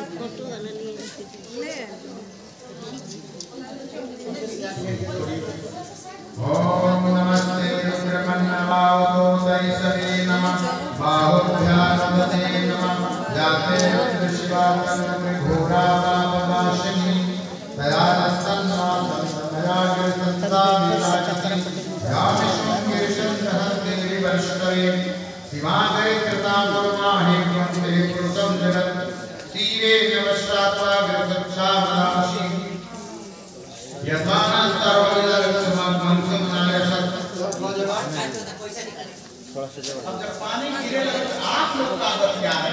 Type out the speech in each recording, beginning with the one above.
ओम नमस्ते ब्रह्मण्यवावतोषैषवे नमः बाहुभ्यानमते नमः जाते विश्वावन्नघोरावावदाशिनी दयानस्तन्मातन्मयागिरसंसाविराजति शिवागरे कृतां गुरुमाहे त्वं पुरुषं जगत् तीरे नवश्रात्वा विरसक्षामदाशी अब जब पानी गिरे लगे आप लोग का आदत क्या है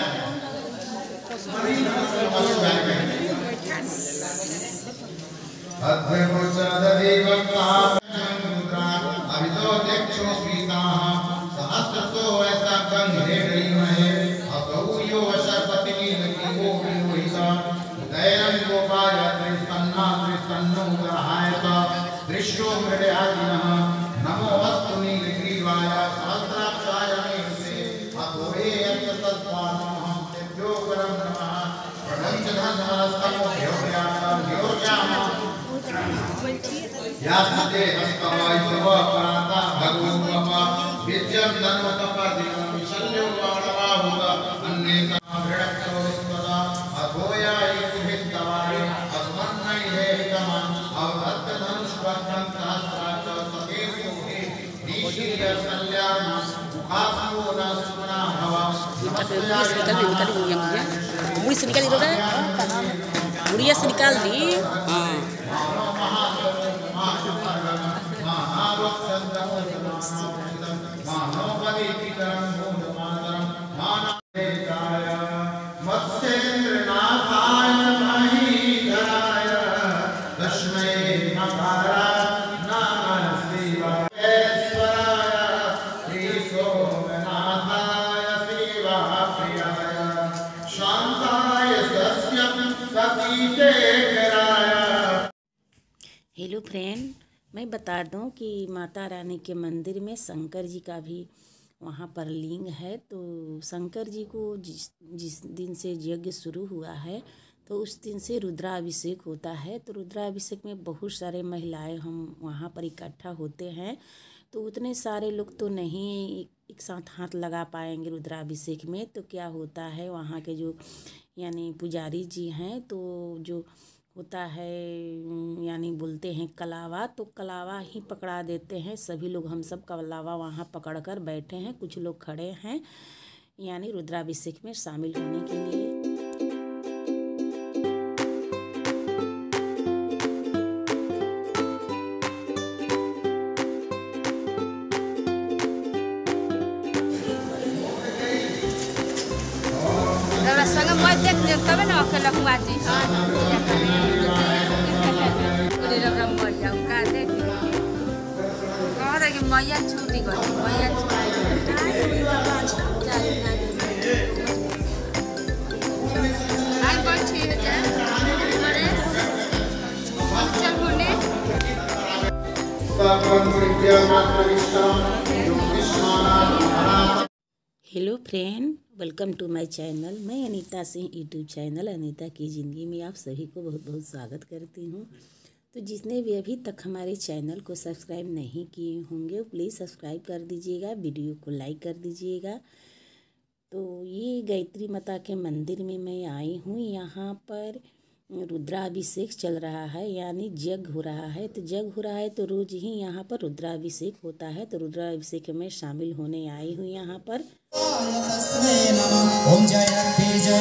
अभी तो देखो स्वीता सहस्रतो ऐसा गंगे रही है अतो यो शपति की वो विहिता दैरं गोपाय त्रिस्तन्ना त्रिस्तन्नो ग्रहायता दृष्टो मृडयादिनः नमो अस्तु नीलग्रीवाय सहस्राक्षाय मेघसे अतो हे यत्तत्पादमहं तेभ्यो परं नमः प्रणञ्चधनस्तमो ह्योर्यामः यास्ते हस्तवायुव पराता भगवन्वपा विद्यं धनुतपदिनं शल्यो बाणवाहुत अन्येता भृडक्तो स्वदा अभोया इतिभित्तवारे अस्मन्नै हेतमः अवधत्त धनुष्पद्मं सहस्राच सतेषु हे निशीय सल्याम मुखासो न सुमना भवा मुड़ी से निकाल दी मुड़िया से निकाल दी हेलो फ्रेंड, मैं बता दूं कि माता रानी के मंदिर में शंकर जी का भी वहाँ पर लिंग है। तो शंकर जी को जिस दिन से यज्ञ शुरू हुआ है तो उस दिन से रुद्राभिषेक होता है। तो रुद्राभिषेक में बहुत सारे महिलाएं हम वहाँ पर इकट्ठा होते हैं। तो उतने सारे लोग तो नहीं एक साथ हाथ लगा पाएंगे रुद्राभिषेक में। तो क्या होता है, वहाँ के जो यानी पुजारी जी हैं तो जो होता है यानी बोलते हैं कलावा, तो कलावा ही पकड़ा देते हैं। सभी लोग हम सब कलावा वहाँ पकड़ कर बैठे हैं, कुछ लोग खड़े हैं यानी रुद्राभिषेक में शामिल होने के लिए। संग मैं देख ले तब ना अकेला कुआजी हां पूरे लोग मर जाऊं का देख कह रहे कि मैया छूटी गई मैया आई बच्ची है अरे चल बोले सावन विद्या मात्र Vishnu Krishna. Hello friend, welcome to my channel. मैं अनीता सिंह यूट्यूब चैनल अनीता की ज़िंदगी में आप सभी को बहुत बहुत स्वागत करती हूँ। तो जिसने भी अभी तक हमारे चैनल को सब्सक्राइब नहीं किए होंगे प्लीज़ सब्सक्राइब कर दीजिएगा, वीडियो को लाइक कर दीजिएगा। तो ये गायत्री माता के मंदिर में मैं आई हूँ। यहाँ पर रुद्राभिषेक चल रहा है यानी यज्ञ हो रहा है। तो यज्ञ हो रहा है तो रोज़ ही यहाँ पर रुद्राभिषेक होता है। तो रुद्राभिषेक में शामिल होने आई हूँ यहाँ पर। ओम जयंती जय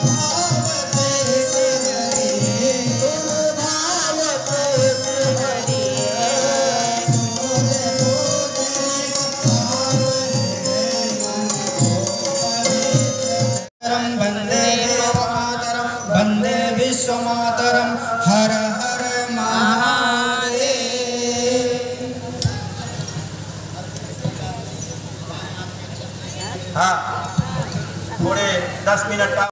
वंदे विश्वमातरम हर हर महादेव। हाँ, थोड़े 10 मिनट का